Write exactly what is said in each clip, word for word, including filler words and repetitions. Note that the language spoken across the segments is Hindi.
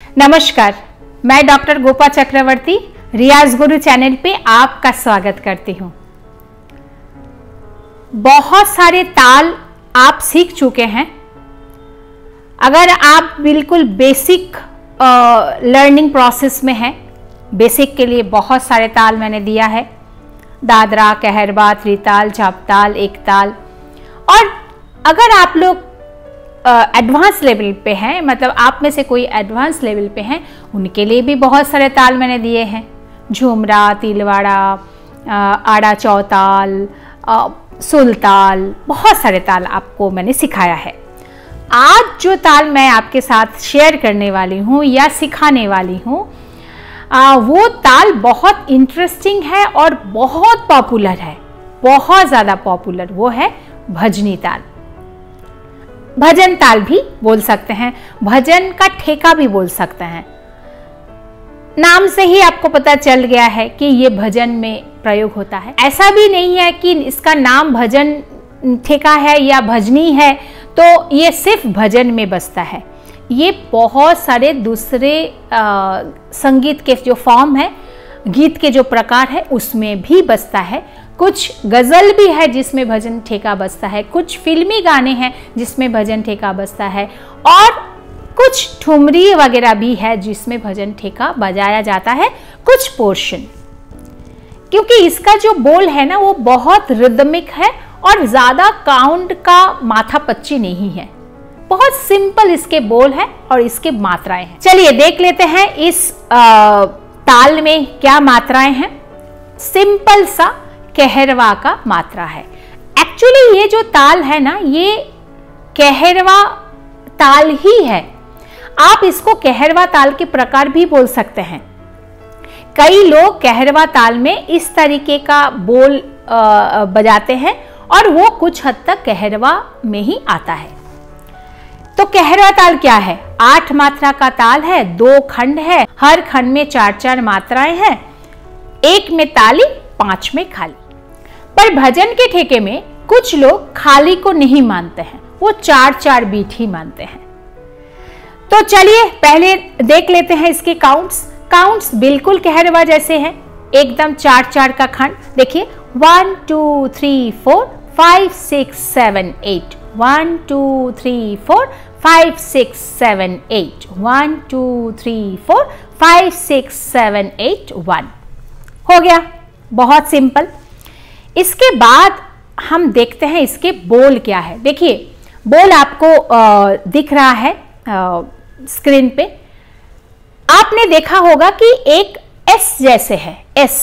नमस्कार, मैं डॉक्टर गोपा चक्रवर्ती रियाज गुरु चैनल पे आपका स्वागत करती हूँ। बहुत सारे ताल आप सीख चुके हैं। अगर आप बिल्कुल बेसिक लर्निंग प्रोसेस में हैं, बेसिक के लिए बहुत सारे ताल मैंने दिया है, दादरा, कहरवा, त्रिताल, झापताल, एकताल। और अगर आप लोग एडवांस लेवल पे हैं, मतलब आप में से कोई एडवांस लेवल पे हैं, उनके लिए भी बहुत सारे ताल मैंने दिए हैं। झुमरा, तिलवाड़ा, आड़ा चौताल, सुलताल, बहुत सारे ताल आपको मैंने सिखाया है। आज जो ताल मैं आपके साथ शेयर करने वाली हूँ या सिखाने वाली हूँ, वो ताल बहुत इंटरेस्टिंग है और बहुत पॉपुलर है, बहुत ज़्यादा पॉपुलर। वो है भजनी ताल। भजन ताल भी बोल सकते हैं, भजन का ठेका भी बोल सकते हैं। नाम से ही आपको पता चल गया है कि ये भजन में प्रयोग होता है। ऐसा भी नहीं है कि इसका नाम भजन ठेका है या भजनी है तो ये सिर्फ भजन में बसता है। ये बहुत सारे दूसरे आ, संगीत के जो फॉर्म है, गीत के जो प्रकार है, उसमें भी बसता है। कुछ गज़ल भी है जिसमें भजन ठेका बजता है, कुछ फिल्मी गाने हैं जिसमें भजन ठेका बजता है, और कुछ ठुमरी वगैरह भी है जिसमें भजन ठेका बजाया जाता है, कुछ पोर्शन। क्योंकि इसका जो बोल है ना, वो बहुत रिदमिक है और ज़्यादा काउंट का माथा पच्ची नहीं है। बहुत सिंपल इसके बोल है और इसके मात्राएं हैं। चलिए देख लेते हैं इस आ, ताल में क्या मात्राएं हैं। सिंपल सा कहरवा का मात्रा है। एक्चुअली ये जो ताल है ना, ये कहरवा ताल ही है। आप इसको कहरवा ताल के प्रकार भी बोल सकते हैं। कई लोग कहरवा ताल में इस तरीके का बोल आ, बजाते हैं और वो कुछ हद तक कहरवा में ही आता है। तो कहरवा ताल क्या है? आठ मात्रा का ताल है, दो खंड है, हर खंड में चार चार मात्राएं हैं, एक में ताली, पांच में खाली। पर भजन के ठेके में कुछ लोग खाली को नहीं मानते हैं, वो चार चार बीट ही मानते हैं। तो चलिए पहले देख लेते हैं इसके काउंट्स। काउंट्स बिल्कुल कहरवा जैसे हैं, एकदम चार चार का खंड। देखिए, one two three four five six seven eight, one two three four five six seven eight, one two three four five six seven eight, one. हो गया, बहुत सिंपल। इसके बाद हम देखते हैं इसके बोल क्या है। देखिए, बोल आपको आ, दिख रहा है आ, स्क्रीन पे। आपने देखा होगा कि एक एस जैसे है, एस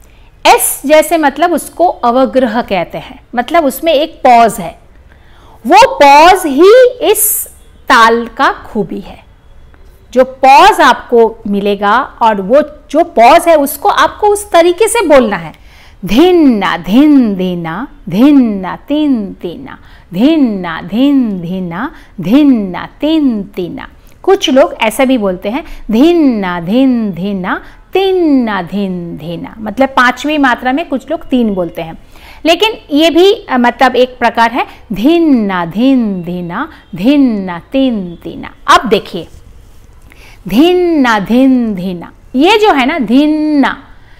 एस जैसे, मतलब उसको अवग्रह कहते हैं, मतलब उसमें एक पॉज है। वो पॉज ही इस ताल का खूबी है। जो पॉज आपको मिलेगा और वो जो पॉज है उसको आपको उस तरीके से बोलना है। धिन्ना धिन धिना, धिन्ना तिन तिना, धिन्ना धिन धिना, धिन्ना तिन तिना। कुछ लोग ऐसा भी बोलते हैं, धिन्ना धिन धिना, तिन्ना धिन धिना, मतलब पांचवी मात्रा में कुछ लोग तीन बोलते हैं। लेकिन ये भी मतलब एक प्रकार है, धिन्ना धिन धिना, धिन्ना तिन तिना। अब देखिए, धिन्ना धिन धिना, ये जो है ना, धिन्ना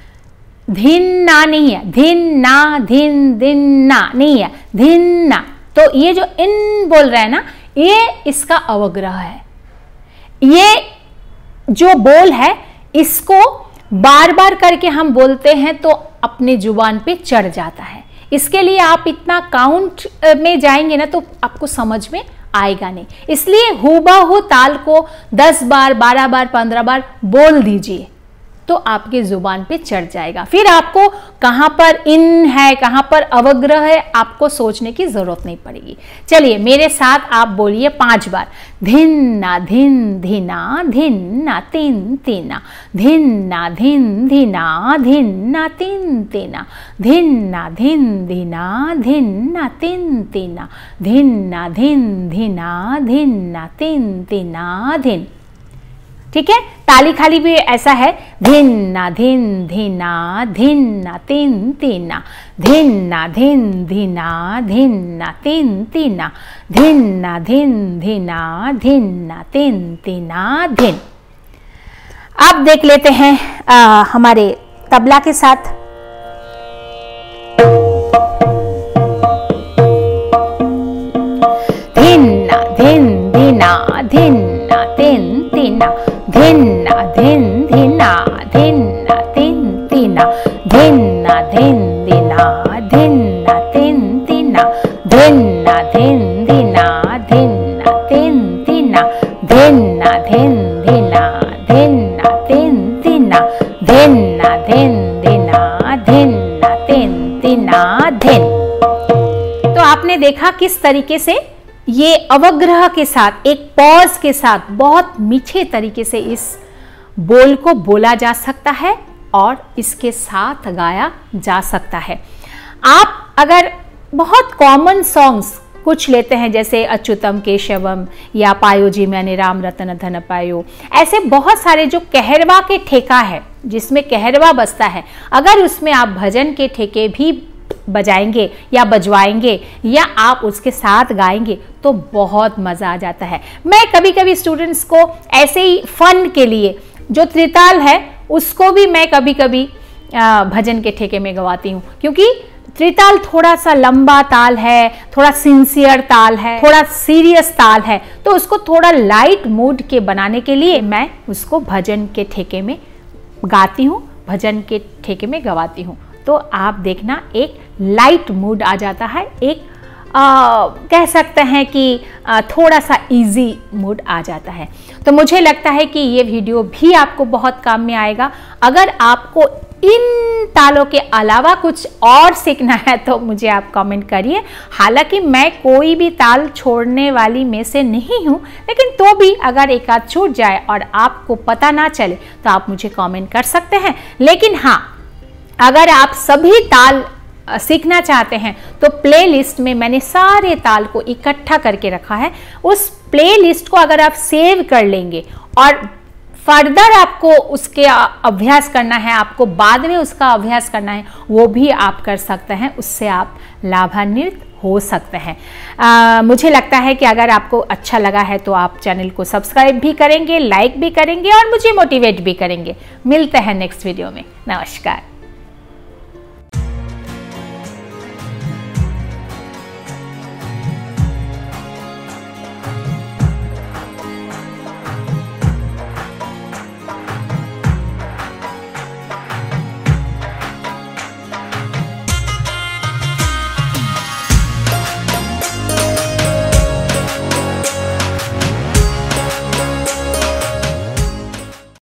धिन्ना नहीं है, धिन्ना धिन धिन्ना नहीं है, धिन्ना। तो ये जो इन बोल रहा है ना, ये इसका अवग्रह है। ये जो बोल है, इसको बार बार करके हम बोलते हैं तो अपने जुबान पे चढ़ जाता है। इसके लिए आप इतना काउंट में जाएंगे ना तो आपको समझ में आएगा नहीं। इसलिए हूबहू ताल को दस बार, बारह बार, पंद्रह बार बोल दीजिए तो आपके जुबान पे चढ़ जाएगा। फिर आपको कहाँ पर इन है, कहाँ पर अवग्रह है, आपको सोचने की जरूरत नहीं पड़ेगी। चलिए मेरे साथ आप बोलिए पांच बार। धिन्ना धिन धिना, धिन्ना तिन तिना, धिन्ना धिन धिना, धिन्ना तिन तिना, धिन्ना धिन धिना, धिन्ना तिन तिना, धिन्ना धिन धिना, धिन्ना तिन तिना, धिन। ठीक है, ताली खाली भी ऐसा है, धिन्ना धिन धिना, धिन्ना तिन तिना, धिन्ना धिन धिना, धिन्ना तिन तिना, धिन्ना धिन धिना, धिन्ना तिन तिना, धिन। अब देख लेते हैं आ, हमारे तबला के साथ। धिन्ना धिन धिना धिन्ना तिन तिना धिन्ना धिन धिना धिन्ना तिन तिना धिन्ना धिन दिना धिन्ना तिन तिना धिन्ना धिन दिना धिन्ना तिन तिना धिन्ना धिन दिना धिन्ना तिन तिना धिन्ना धिन दिना धिन्ना तिन तिना धिन। तो आपने देखा किस तरीके से ये अवग्रह के साथ, एक पॉज के साथ बहुत मीठे तरीके से इस बोल को बोला जा सकता है और इसके साथ गाया जा सकता है। आप अगर बहुत कॉमन सॉन्ग्स कुछ लेते हैं जैसे अच्युतम केशवम या पायो जी मैंने राम रतन धन पायो, ऐसे बहुत सारे जो कहरवा के ठेका है जिसमें कहरवा बजता है, अगर उसमें आप भजन के ठेके भी बजाएंगे या बजवाएंगे या आप उसके साथ गाएंगे तो बहुत मज़ा आ जाता है। मैं कभी कभी स्टूडेंट्स को ऐसे ही फन के लिए जो त्रिताल है उसको भी मैं कभी कभी भजन के ठेके में गवाती हूँ, क्योंकि त्रिताल थोड़ा सा लंबा ताल है, थोड़ा सिंसियर ताल है, थोड़ा सीरियस ताल है, तो उसको थोड़ा लाइट मूड के बनाने के लिए मैं उसको भजन के ठेके में गाती हूँ, भजन के ठेके में गवाती हूँ। तो आप देखना एक लाइट मूड आ जाता है, एक आ, कह सकते हैं कि आ, थोड़ा सा इजी मूड आ जाता है। तो मुझे लगता है कि ये वीडियो भी आपको बहुत काम में आएगा। अगर आपको इन तालों के अलावा कुछ और सीखना है तो मुझे आप कमेंट करिए। हालांकि मैं कोई भी ताल छोड़ने वाली में से नहीं हूँ, लेकिन तो भी अगर एक आध छूट जाए और आपको पता ना चले तो आप मुझे कमेंट कर सकते हैं। लेकिन हाँ, अगर आप सभी ताल सीखना चाहते हैं तो प्लेलिस्ट में मैंने सारे ताल को इकट्ठा करके रखा है। उस प्लेलिस्ट को अगर आप सेव कर लेंगे और फर्दर आपको उसके अभ्यास करना है, आपको बाद में उसका अभ्यास करना है, वो भी आप कर सकते हैं। उससे आप लाभान्वित हो सकते हैं। आ, मुझे लगता है कि अगर आपको अच्छा लगा है तो आप चैनल को सब्सक्राइब भी करेंगे, लाइक भी करेंगे और मुझे मोटिवेट भी करेंगे। मिलते हैं नेक्स्ट वीडियो में। नमस्कार।